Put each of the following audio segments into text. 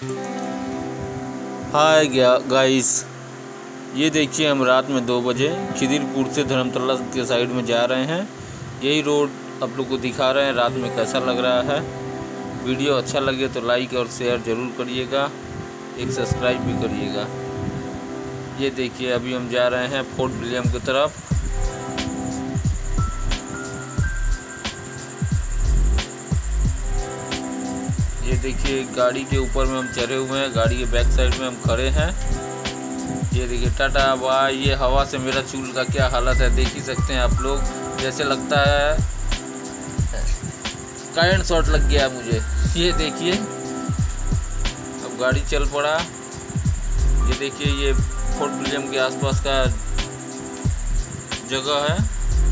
Hi guys, ये देखिए हम रात में 2 बजे खिदिरपुर से धर्मतला के साइड में जा रहे हैं। यही रोड आप लोग को दिखा रहे हैं। रात में कैसा लग रहा है। वीडियो अच्छा लगे तो लाइक और शेयर ज़रूर करिएगा, एक सब्सक्राइब भी करिएगा। ये देखिए अभी हम जा रहे हैं फोर्ट विलियम की तरफ। ये देखिए गाड़ी के ऊपर में हम चढ़े हुए हैं, गाड़ी के बैक साइड में हम खड़े हैं। ये देखिए टाटा बाय। ये हवा से मेरा चूल का क्या हालत है देख ही सकते हैं आप लोग। जैसे लगता है करंट शॉट लग गया मुझे। ये देखिए अब गाड़ी चल पड़ा। ये देखिए ये फोर्ट विलियम के आसपास का जगह है।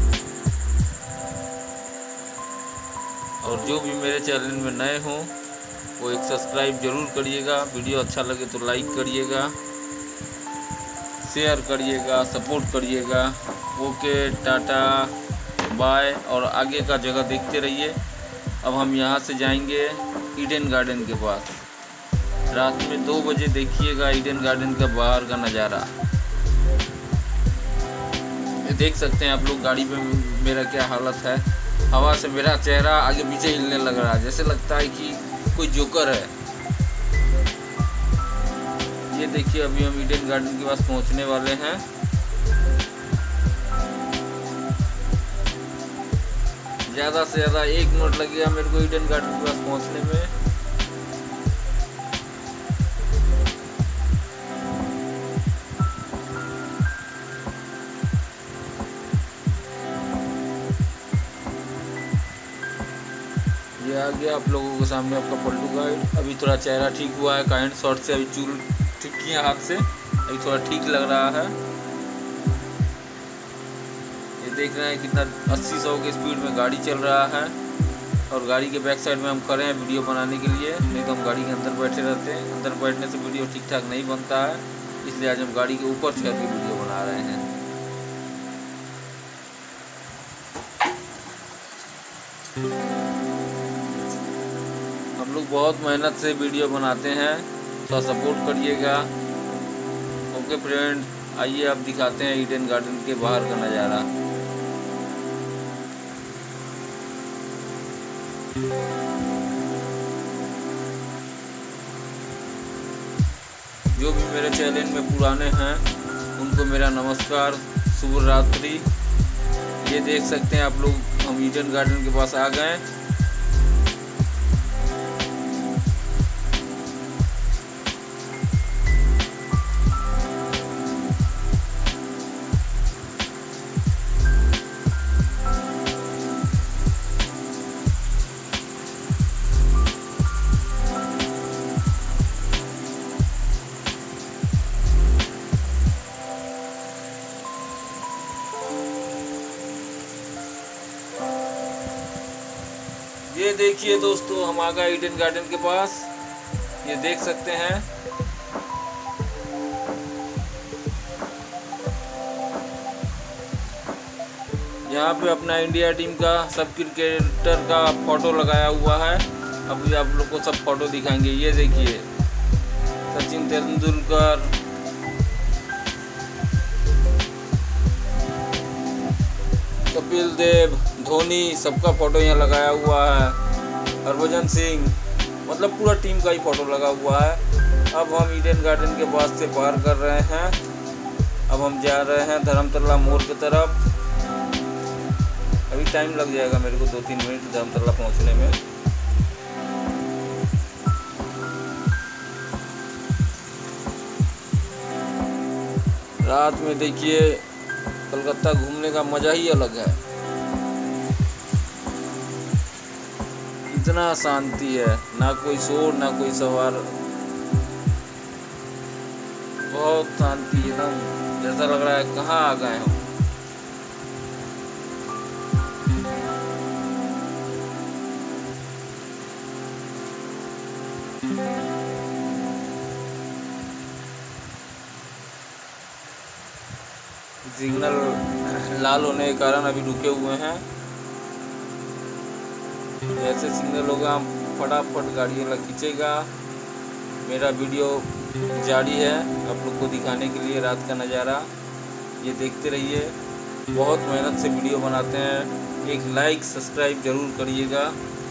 और जो भी मेरे चैनल में नए हों वो एक सब्सक्राइब जरूर करिएगा। वीडियो अच्छा लगे तो लाइक करिएगा, शेयर करिएगा, सपोर्ट करिएगा। Okay, tata bye. और आगे का जगह देखते रहिए। अब हम यहाँ से जाएंगे ईडन गार्डन के पास। रात में 2 बजे देखिएगा ईडन गार्डन का बाहर का नज़ारा। ये देख सकते हैं आप लोग गाड़ी पे मेरा क्या हालत है। हवा से मेरा चेहरा आगे पीछे हिलने लग रहा है, जैसे लगता है कि कोई जोकर है। ये देखिए अभी हम ईडन गार्डन के पास पहुंचने वाले हैं। ज़्यादा से ज़्यादा 1 मिनट लगेगा मेरे को ईडन गार्डन के पास पहुंचने में। ये आ गया आप लोगों के सामने आपका पल्लू गाइड। अभी थोड़ा चेहरा ठीक हुआ है करंट शॉट से। अभी चूल ठीक किया हाथ से, अभी थोड़ा ठीक लग रहा है। ये देख रहे हैं कितना 80-100 की स्पीड में गाड़ी चल रहा है। और गाड़ी के बैक साइड में हम खड़े हैं वीडियो बनाने के लिए। नहीं तो हम गाड़ी के अंदर बैठे रहते हैं। अंदर बैठने से वीडियो ठीक ठाक नहीं बनता है, इसलिए आज हम गाड़ी के ऊपर चढ़ के वीडियो बना रहे हैं। हम लोग बहुत मेहनत से वीडियो बनाते हैं, तो सपोर्ट करिएगा। ओके फ्रेंड, आइए अब दिखाते हैं ईडन गार्डन के बाहर का नज़ारा। जो भी मेरे चैनल में पुराने हैं उनको मेरा नमस्कार, शुभ रात्रि। ये देख सकते हैं आप लोग हम ईडन गार्डन के पास आ गए। ये देखिए दोस्तों हम आ गए ईडन गार्डन के पास। ये देख सकते हैं यहाँ पे अपना इंडिया टीम का सब क्रिकेटर का फोटो लगाया हुआ है। अभी आप लोग को सब फोटो दिखाएंगे। ये देखिए सचिन तेंदुलकर, कपिल देव, धोनी, सबका फोटो यहाँ लगाया हुआ है। हरभजन सिंह, मतलब पूरा टीम का ही फोटो लगा हुआ है। अब हम ईडन गार्डन के पास से पार कर रहे हैं। अब हम जा रहे हैं धर्मतला मोड़ की तरफ। अभी टाइम लग जाएगा मेरे को 2-3 मिनट धर्मतला पहुँचने में। रात में देखिए कलकत्ता घूमने का मज़ा ही अलग है। इतना शांति है, ना कोई शोर ना कोई सवार, बहुत शांति। एकदम जैसा लग रहा है कहाँ आ गए हम। सिग्नल लाल होने के कारण अभी रुके हुए हैं। जैसे सिग्नल होगा हम फटाफट गाड़ी खींचेगा। मेरा वीडियो जारी है आप लोग को दिखाने के लिए रात का नज़ारा। ये देखते रहिए, बहुत मेहनत से वीडियो बनाते हैं। एक लाइक सब्सक्राइब ज़रूर करिएगा।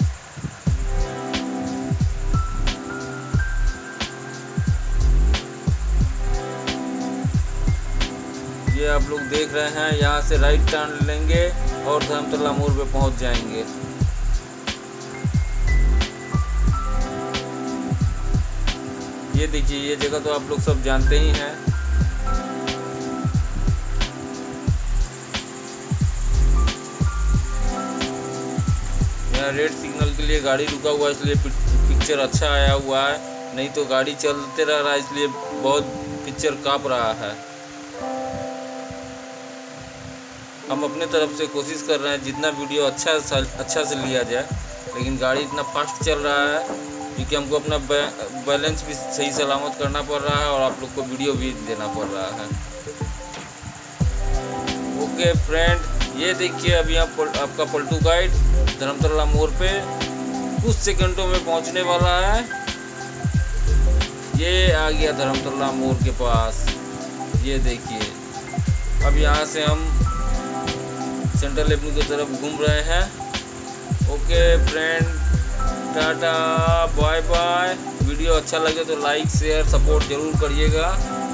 ये आप लोग देख रहे हैं, यहाँ से राइट टर्न लेंगे और धर्मतला मोड़ पे पहुँच जाएंगे। ये देखिए, ये जगह तो आप लोग सब जानते ही हैं। यहाँ रेड सिग्नल के लिए गाड़ी रुका हुआ है, इसलिए पिक्चर अच्छा आया हुआ है, नहीं तो गाड़ी चलते रह रहा है इसलिए बहुत पिक्चर काँप रहा है। हम अपने तरफ से कोशिश कर रहे हैं जितना वीडियो अच्छा से लिया जाए, लेकिन गाड़ी इतना फास्ट चल रहा है क्योंकि हमको अपना बैलेंस भी सही सलामत करना पड़ रहा है और आप लोग को वीडियो भी देना पड़ रहा है। ओके फ्रेंड, ये देखिए अभी आपका पलटू गाइड धर्मतला मोड़ पे कुछ सेकंडों में पहुंचने वाला है। ये आ गया धर्मतला मोड़ के पास। ये देखिए, अब यहाँ से हम सेंट्रल एवेन्यू की तरफ घूम रहे हैं। Okay friend, tata bye bye. Video अच्छा लगे तो लाइक शेयर सपोर्ट ज़रूर करिएगा।